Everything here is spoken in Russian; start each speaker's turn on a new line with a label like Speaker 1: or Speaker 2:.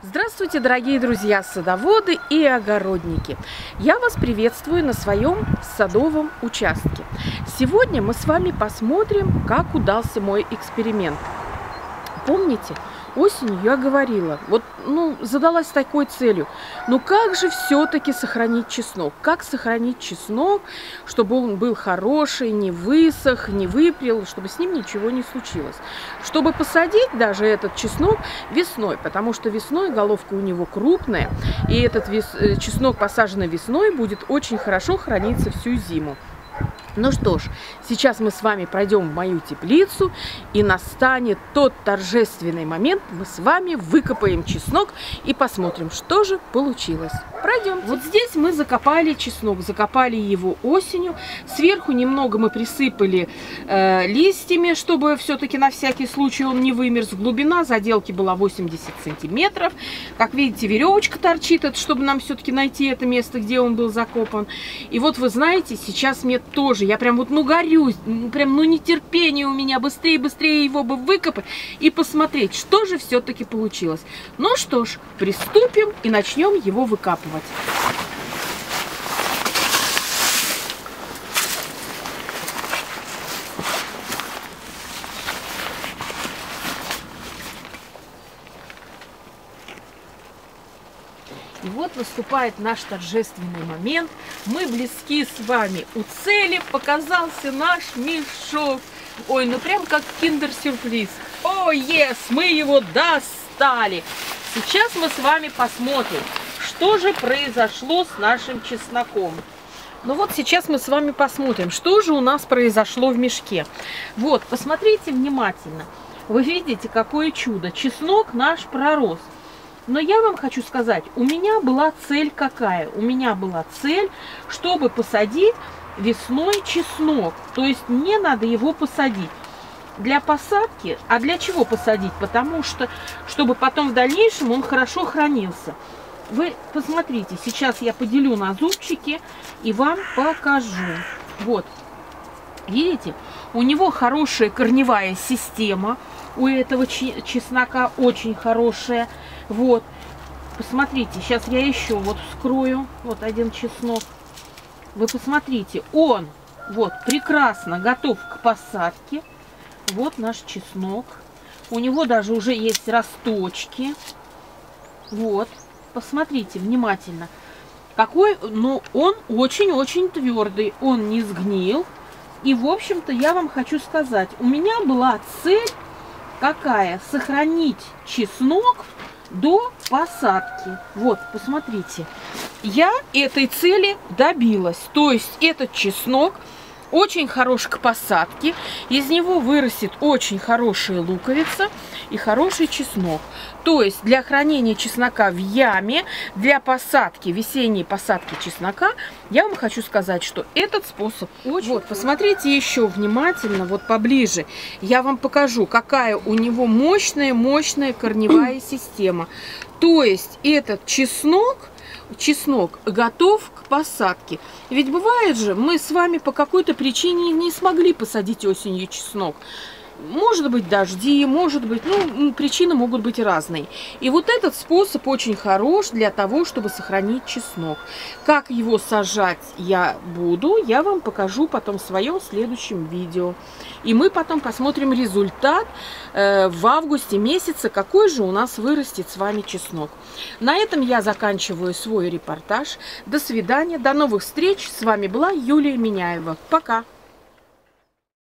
Speaker 1: Здравствуйте, дорогие друзья, садоводы и огородники! Я вас приветствую на своем садовом участке. Сегодня мы с вами посмотрим, как удался мой эксперимент. Помните, осенью я говорила, задалась такой целью, как же все-таки сохранить чеснок? Как сохранить чеснок, чтобы он был хороший, не высох, не выпрел, чтобы с ним ничего не случилось? Чтобы посадить даже этот чеснок весной, потому что весной головка у него крупная, и этот чеснок, посаженный весной, будет очень хорошо храниться всю зиму. Ну что ж, сейчас мы с вами пройдем в мою теплицу, и настанет тот торжественный момент, мы с вами выкопаем чеснок и посмотрим, что же получилось. Пройдемте. Вот здесь мы закопали чеснок, закопали его осенью. Сверху немного мы присыпали листьями, чтобы все-таки на всякий случай он не вымерз. Глубина заделки была 80 сантиметров. Как видите, веревочка торчит, это чтобы нам все-таки найти это место, где он был закопан. И вот вы знаете, сейчас мне тоже, я прям горюсь, нетерпение у меня, быстрее его бы выкопать и посмотреть, что же все-таки получилось. Ну что ж, приступим и начнем его выкапывать. И вот наступает наш торжественный момент. Мы близки с вами у цели. Показался наш мешок. Ой, прям как киндер-сюрприз. О, ес, мы его достали. Сейчас мы с вами посмотрим, что же произошло с нашим чесноком. Сейчас мы с вами посмотрим, что же у нас произошло в мешке. Вот, посмотрите внимательно. Вы видите, какое чудо. Чеснок наш пророс. Но я вам хочу сказать, у меня была цель какая? У меня была цель, чтобы посадить весной чеснок. То есть мне надо его посадить для посадки. А для чего посадить? Потому что, чтобы потом в дальнейшем он хорошо хранился. Вы посмотрите, сейчас я поделю на зубчики и вам покажу. Вот, видите, у него хорошая корневая система. У этого чеснока очень хорошая. Вот, посмотрите, сейчас я еще вскрою. Вот один чеснок. Вы посмотрите, он прекрасно готов к посадке. Вот наш чеснок. У него даже уже есть росточки. Вот, посмотрите внимательно. Какой, он очень-очень твердый. Он не сгнил. И, в общем-то, я вам хочу сказать, у меня была цель какая? Сохранить чеснок до посадки. Вот, посмотрите. Я этой цели добилась. То есть этот чеснок очень хорош к посадке. Из него вырастет очень хорошая луковица и хороший чеснок. То есть для хранения чеснока в яме, для посадки, весенней посадки чеснока, я вам хочу сказать, что этот способ очень... Вот, посмотрите еще внимательно, поближе. Я вам покажу, какая у него мощная корневая система. То есть этот чеснок готов к посадке. Ведь бывает же, мы с вами по какой-то причине не смогли посадить осенью чеснок. Может быть дожди, может быть, причины могут быть разные. И вот этот способ очень хорош для того, чтобы сохранить чеснок. Как его сажать я вам покажу потом в своем следующем видео. И мы потом посмотрим результат в августе месяце, какой же у нас вырастет с вами чеснок. На этом я заканчиваю свой репортаж. До свидания, до новых встреч. С вами была Юлия Миняева. Пока!